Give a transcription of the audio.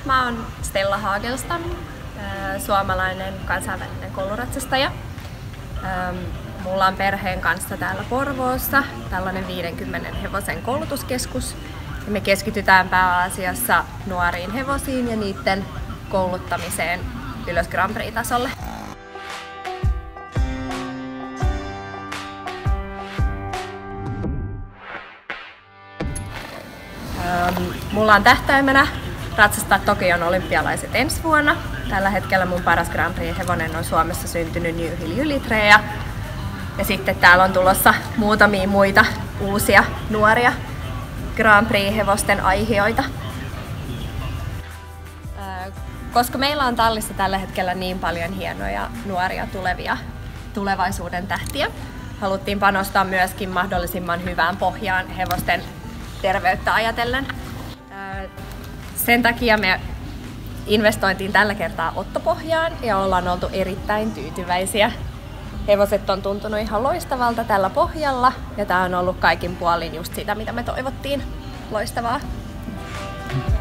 Mä oon Stella Hagelstam, suomalainen kansainvälinen kouluratsastaja. Mulla on perheen kanssa täällä Porvoossa tällainen 50 hevosen koulutuskeskus. Ja me keskitytään pääasiassa nuoriin hevosiin ja niiden kouluttamiseen ylös Grand Prix-tasolle. Mulla on tähtäimenä ratsastaa Tokion olympialaiset ensi vuonna. Tällä hetkellä mun paras Grand Prix-hevonen on Suomessa syntynyt New Hill Ylitreja. Ja sitten täällä on tulossa muutamia muita uusia nuoria Grand Prix-hevosten aiheita. Koska meillä on tallissa tällä hetkellä niin paljon hienoja nuoria tulevia tulevaisuuden tähtiä, haluttiin panostaa myöskin mahdollisimman hyvään pohjaan hevosten terveyttä ajatellen. Sen takia me investointiin tällä kertaa ottopohjaan ja ollaan oltu erittäin tyytyväisiä. Hevoset on tuntunut ihan loistavalta tällä pohjalla ja tää on ollut kaikin puolin just sitä, mitä me toivottiin. Loistavaa!